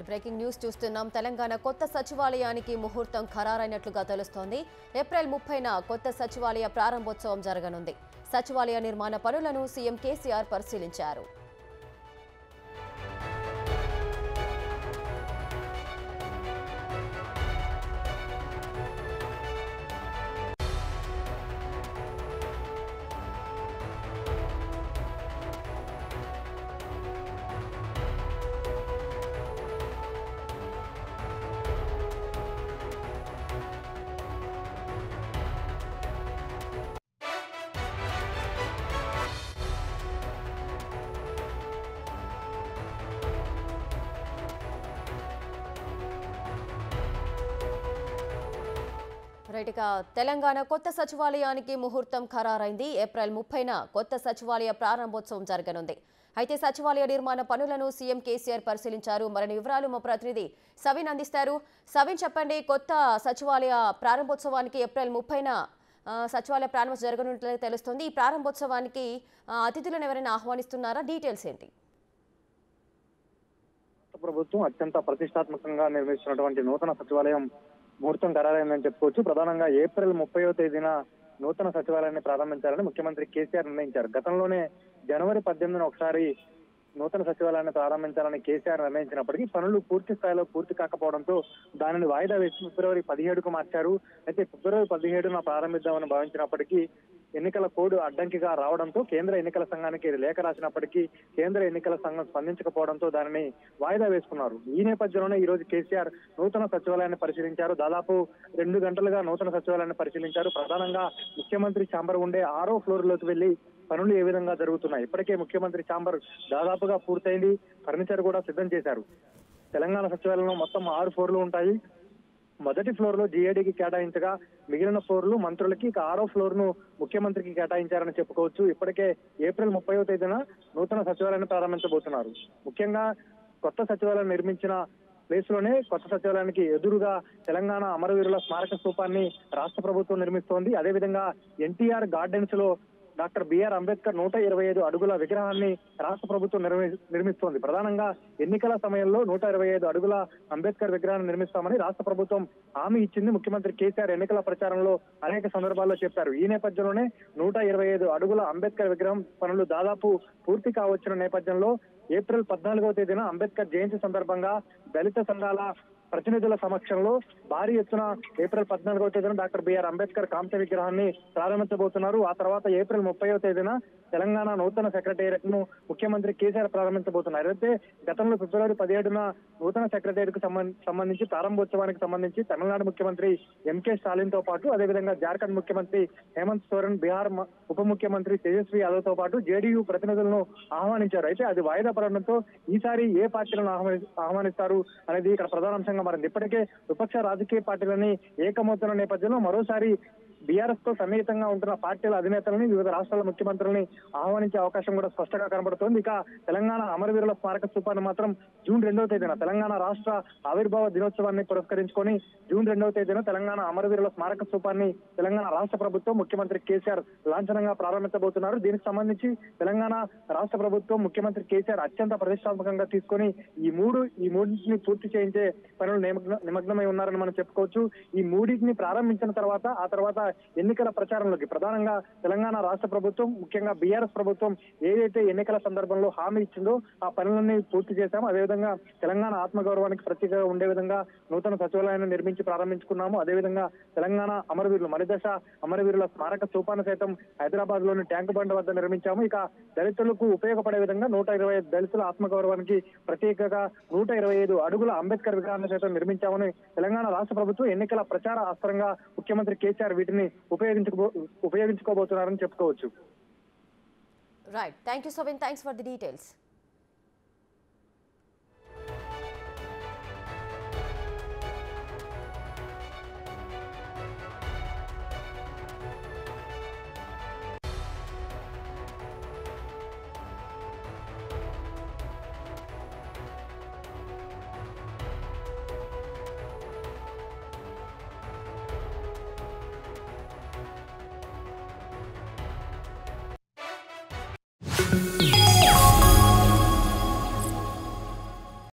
Breaking news చూస్తున్నాం. తెలంగాణ కొత్త సచివాలయానికి ముహూర్తం ఖరారైనట్లుగా తెలుస్తోంది. ఏప్రిల్ 30న కొత్త సచివాలయ ప్రారంభోత్సవం జరగనుంది. సచివాలయ నిర్మాణ పనులను సీఎం కేసీఆర్ పరిశీలించారు. తెలంగాణ కొత్త సచివాలయానికి ముహూర్తం ఖరారైంది. ఏప్రిల్ 30న కొత్త సచివాలయ ప్రారంభోత్సవం జరగనుంది. అయితే సచివాలయ నిర్మాణ పనులను సీఎం కేసీఆర్ పరిశీలించారు. మరిన్ని వివరాలు మా ప్రతినిధి సవిన్ అందిస్తారు. సవిన్, చెప్పండి, కొత్త సచివాలయ ప్రారంభోత్సవానికి ఏప్రిల్ 30న సచివాలయ ప్రారంభోత్సవం జరగనున్నట్లు తెలుస్తోంది. ఈ ప్రారంభోత్సవానికి అతిథులను ఎవరైనా ఆహ్వానిస్తున్నారా? డీటెయిల్స్ ఏంటి? ప్రభుత్వం అత్యంత ప్రతిష్టాత్మకంగా నిర్మిస్తున్నటువంటి నూతన సచివాలయం ముహూర్తం ఖరారైందని చెప్పుకోవచ్చు. ప్రధానంగా ఏప్రిల్ 30వ తేదీన నూతన సచివాలయాన్ని ప్రారంభించాలని ముఖ్యమంత్రి కేసీఆర్ నిర్ణయించారు. గతంలోనే జనవరి 18న ఒకసారి నూతన సచివాలయాన్ని ప్రారంభించాలని కేసీఆర్ నిర్ణయించినప్పటికీ పనులు పూర్తి స్థాయిలో పూర్తి కాకపోవడంతో దానిని వాయిదా వేసి ఫిబ్రవరి 17కు మార్చారు. అయితే ఫిబ్రవరి 17న ప్రారంభిద్దామని భావించినప్పటికీ ఎన్నికల కోడ్ అడ్డంకిగా రావడంతో కేంద్ర ఎన్నికల సంఘానికి లేఖ రాసినప్పటికీ కేంద్ర ఎన్నికల సంఘం స్పందించకపోవడంతో దానిని వాయిదా వేసుకున్నారు. ఈ నేపథ్యంలోనే ఈ రోజు కేసీఆర్ నూతన సచివాలయాన్ని పరిశీలించారు. దాదాపు 2 గంటలుగా నూతన సచివాలయాన్ని పరిశీలించారు. ప్రధానంగా ముఖ్యమంత్రి ఛాంబర్ ఉండే 6వ ఫ్లోర్ లోకి వెళ్లి పనులు ఏ విధంగా జరుగుతున్నాయి, ఇప్పటికే ముఖ్యమంత్రి ఛాంబర్ దాదాపుగా పూర్తయింది. ఫర్నిచర్ కూడా సిద్ధం చేశారు. తెలంగాణ సచివాలయంలో మొత్తం 6 ఫ్లోర్లు ఉంటాయి. మొదటి ఫ్లోర్ లో జీఏడీకి కేటాయించగా మిగిలిన ఫ్లోర్లు మంత్రులకి, ఇక 6వ ఫ్లోర్ ను ముఖ్యమంత్రికి కేటాయించారని చెప్పుకోవచ్చు. ఇప్పటికే ఏప్రిల్ 30వ తేదీన నూతన సచివాలయాన్ని ప్రారంభించబోతున్నారు. ముఖ్యంగా కొత్త సచివాలయం నిర్మించిన ప్లేస్ లోనే కొత్త సచివాలయానికి ఎదురుగా తెలంగాణ అమరవీరుల స్మారక స్తూపాన్ని రాష్ట్ర ప్రభుత్వం నిర్మిస్తోంది. అదేవిధంగా ఎన్టీఆర్ గార్డెన్స్ లో డాక్టర్ బిఆర్ అంబేద్కర్ 125 అడుగుల విగ్రహాన్ని రాష్ట్ర ప్రభుత్వం నిర్మిస్తోంది. ప్రధానంగా ఎన్నికల సమయంలో 125 అడుగుల అంబేద్కర్ విగ్రహాన్ని నిర్మిస్తామని రాష్ట్ర ప్రభుత్వం హామీ ఇచ్చింది. ముఖ్యమంత్రి కేసీఆర్ ఎన్నికల ప్రచారంలో అనేక సందర్భాల్లో చెప్పారు. ఈ నేపథ్యంలోనే 125 అడుగుల అంబేద్కర్ విగ్రహం పనులు దాదాపు పూర్తి కావచ్చిన నేపథ్యంలో ఏప్రిల్ 14వ తేదీన అంబేద్కర్ జయంతి సందర్భంగా దళిత సంఘాల ప్రతినిధుల సమక్షంలో భారీ ఎత్తున ఏప్రిల్ 14వ తేదీన డాక్టర్ బిఆర్ అంబేద్కర్ కాంస్య విగ్రహాన్ని ప్రారంభించబోతున్నారు. ఆ తర్వాత ఏప్రిల్ 30వ తేదీన తెలంగాణ నూతన సెక్రటేరియట్ ను ముఖ్యమంత్రి కేసీఆర్ ప్రారంభించబోతున్నారు. అయితే గతంలో ఫిబ్రవరి 17న నూతన సెక్రటేరియట్ కు సంబంధించి ప్రారంభోత్సవానికి సంబంధించి తమిళనాడు ముఖ్యమంత్రి ఎంకే స్టాలిన్ తో పాటు అదేవిధంగా జార్ఖండ్ ముఖ్యమంత్రి హేమంత్ సోరెన్, బీహార్ ఉప ముఖ్యమంత్రి తేజస్వి యాదవ్ తో పాటు జేడీయూ ప్రతినిధులను ఆహ్వానించారు. అయితే అది వాయిదా పడడంతో ఈసారి ఏ పార్టీలను ఆహ్వానిస్తారు అనేది ఇక్కడ ప్రధాన అంశంగా మారింది. ఇప్పటికే విపక్ష రాజకీయ పార్టీలని ఏకమవుతున్న నేపథ్యంలో మరోసారి బీఆర్ఎస్ తో సన్నిహితంగా ఉంటున్న పార్టీల అధినేతలని, వివిధ రాష్ట్రాల ముఖ్యమంత్రులని ఆహ్వానించే అవకాశం కూడా స్పష్టంగా కనబడుతోంది. ఇక తెలంగాణ అమరవీరుల స్మారక స్తూపాన్ని మాత్రం జూన్ 2వ తేదీన తెలంగాణ రాష్ట్ర ఆవిర్భావ దినోత్సవాన్ని పురస్కరించుకొని జూన్ 2వ తేదీన తెలంగాణ అమరవీరుల స్మారక స్తూపాన్ని తెలంగాణ రాష్ట్ర ప్రభుత్వం ముఖ్యమంత్రి కేసీఆర్ లాంఛనంగా ప్రారంభించబోతున్నారు. దీనికి సంబంధించి తెలంగాణ రాష్ట్ర ప్రభుత్వం ముఖ్యమంత్రి కేసీఆర్ అత్యంత ప్రతిష్టాత్మకంగా తీసుకొని ఈ మూడింటిని పూర్తి చేయించే పనులు నిమగ్నమై ఉన్నారని మనం చెప్పుకోవచ్చు. ఈ మూడింటిని ప్రారంభించిన తర్వాత ఆ తర్వాత ఎన్నికల ప్రచారంలోకి ప్రధానంగా తెలంగాణ రాష్ట్ర ప్రభుత్వం, ముఖ్యంగా బీఆర్ఎస్ ప్రభుత్వం ఏదైతే ఎన్నికల సందర్భంలో హామీ ఇచ్చిందో ఆ పనులన్నీ పూర్తి చేశాము. అదేవిధంగా తెలంగాణ ఆత్మగౌరవానికి ప్రతీకగా ఉండే విధంగా నూతన సచివాలయాన్ని నిర్మించి ప్రారంభించుకున్నాము. అదేవిధంగా తెలంగాణ అమరవీరులు మణిదశ అమరవీరుల స్మారక స్తూపాన్ని సైతం హైదరాబాద్ లోని ట్యాంక్ బండ్ వద్ద నిర్మించాము. ఇక దళితులకు ఉపయోగపడే విధంగా 125 దళితుల ఆత్మగౌరవానికి ప్రత్యేకగా 125 అడుగుల అంబేద్కర్ విగ్రహాన్ని సైతం నిర్మించామని తెలంగాణ రాష్ట్ర ప్రభుత్వం ఎన్నికల ప్రచార అస్త్రంగా ముఖ్యమంత్రి కేసీఆర్ వీటిని ఉపయోగించుకోబోతున్నారని చెప్పుకోవచ్చు. రైట్, థ్యాంక్ యూ సోవిన్, థ్యాంక్స్ ఫర్ ది డీటెయిల్స్.